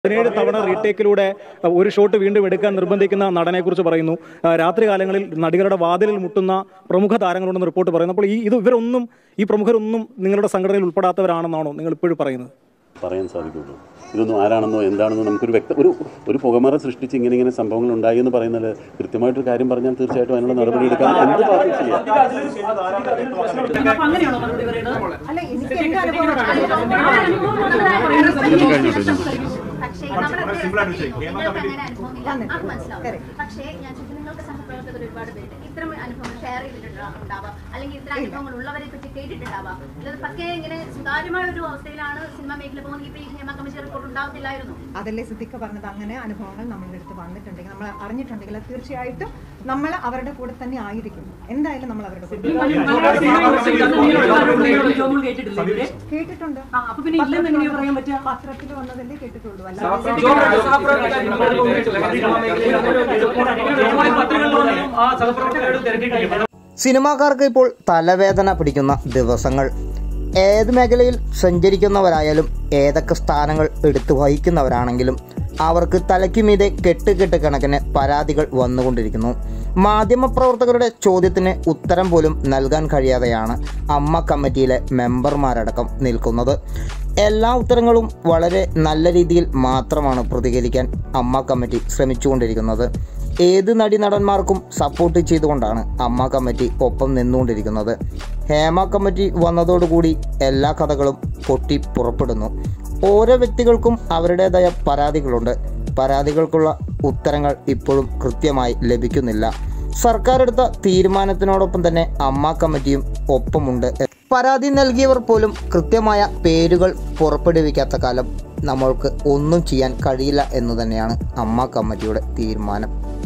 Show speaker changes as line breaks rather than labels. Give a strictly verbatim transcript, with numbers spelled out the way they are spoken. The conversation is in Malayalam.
പതിനേഴ് തവണ റീടേക്കിലൂടെ ഒരു ഷോട്ട് വീണ്ടും എടുക്കാൻ നിർബന്ധിക്കുന്ന നടനെക്കുറിച്ച് പറയുന്നു. രാത്രികാലങ്ങളിൽ നടികളുടെ വാതിലിൽ മുട്ടുന്ന പ്രമുഖ താരങ്ങളുണ്ടെന്ന് റിപ്പോർട്ട് പറയുന്നു. അപ്പോൾ ഈ ഇത് ഇവരൊന്നും ഈ പ്രമുഖരൊന്നും നിങ്ങളുടെ സംഘടനയിൽ ഉൾപ്പെടാത്തവരാണെന്നാണോ നിങ്ങൾ ഇപ്പോഴും പറയുന്നത്?
പറയാൻ സാധിക്കുള്ളൂ. ഇതൊന്നും ആരാണെന്നോ എന്താണെന്നോ നമുക്കൊരു വ്യക്ത ഒരു ഒരു പുകമറ സൃഷ്ടിച്ച് ഇങ്ങനെ ഇങ്ങനെ സംഭവങ്ങൾ ഉണ്ടായി എന്ന് പറയുന്നത് കൃത്യമായിട്ടൊരു കാര്യം പറഞ്ഞാൽ തീർച്ചയായിട്ടും അതിനുള്ള നടപടി എടുക്കാൻ എന്ത് പാർട്ടി ചെയ്യാം.
പക്ഷേ ഞാൻ നിങ്ങൾക്ക് സഹപ്രവർത്തകർ ഒരുപാട് പേര് ഇത്തരം അനുഭവങ്ങൾ ഷെയർ ചെയ്തിട്ടുണ്ടാവാം, അല്ലെങ്കിൽ ഇത്തരം അനുഭവങ്ങൾ ഉള്ളവരെ പറ്റി കേട്ടിട്ടുണ്ടാവാം. അല്ലാതെ പക്കെ ഇങ്ങനെ സുതാര്യമായ ഒരു അവസ്ഥയിലാണ് സിനിമ മേഖല പോകുന്നത്. ഇപ്പൊ ഈ ഹേമ കമ്മിറ്റി റിപ്പോർട്ട് ഉണ്ടാവത്തില്ലായിരുന്നു.
അതല്ലേ സിദ്ദിഖ് പറഞ്ഞത്. അങ്ങനെ അനുഭവങ്ങൾ നമ്മളുടെ അടുത്ത് വന്നിട്ടുണ്ടെങ്കിൽ, നമ്മൾ അറിഞ്ഞിട്ടുണ്ടെങ്കിൽ തീർച്ചയായിട്ടും നമ്മൾ അവരുടെ കൂടെ തന്നെ ആയിരിക്കും. എന്തായാലും നമ്മൾ അവരുടെ കൂടെ കേട്ടിട്ടുണ്ട്. പത്രത്തിൽ വന്നതല്ലേ കേട്ടിട്ടുള്ളൂ.
സിനിമാക്കാർക്ക് ഇപ്പോൾ തലവേദന പിടിക്കുന്ന ദിവസങ്ങൾ. ഏത് മേഖലയിൽ സഞ്ചരിക്കുന്നവരായാലും ഏതൊക്കെ സ്ഥാനങ്ങൾ എടുത്തു വഹിക്കുന്നവരാണെങ്കിലും അവർക്ക് തലയ്ക്കുമീതെ കെട്ട് കെട്ട് കണക്കിന് പരാതികൾ വന്നുകൊണ്ടിരിക്കുന്നു. മാധ്യമപ്രവർത്തകരുടെ ചോദ്യത്തിന് ഉത്തരം പോലും നൽകാൻ കഴിയാതെയാണ് അമ്മ കമ്മിറ്റിയിലെ മെമ്പർമാരടക്കം നിൽക്കുന്നത്. എല്ലാ ഉത്തരങ്ങളും വളരെ നല്ല രീതിയിൽ മാത്രമാണ് പ്രതികരിക്കാൻ അമ്മ കമ്മിറ്റി ശ്രമിച്ചുകൊണ്ടിരിക്കുന്നത്. ഏത് നടീനടന്മാർക്കും സപ്പോർട്ട് ചെയ്തുകൊണ്ടാണ് അമ്മ കമ്മിറ്റി ഒപ്പം നിന്നുകൊണ്ടിരിക്കുന്നത്. ഹേമ കമ്മിറ്റി വന്നതോടുകൂടി എല്ലാ കഥകളും പൊട്ടി പുറപ്പെടുന്നു. ഓരോ വ്യക്തികൾക്കും അവരുടേതായ പരാതികളുണ്ട്. പരാതികൾക്കുള്ള ഉത്തരങ്ങൾ ഇപ്പോഴും കൃത്യമായി ലഭിക്കുന്നില്ല. സർക്കാർ എടുത്ത തീരുമാനത്തിനോടൊപ്പം തന്നെ അമ്മ കമ്മിറ്റിയും ഒപ്പമുണ്ട്. പരാതി നൽകിയവർ പോലും കൃത്യമായ പേരുകൾ പുറപ്പെടുവിക്കാത്ത കാലം നമ്മൾക്ക് ഒന്നും ചെയ്യാൻ കഴിയില്ല എന്നു തന്നെയാണ് അമ്മ കമ്മിറ്റിയുടെ തീരുമാനം.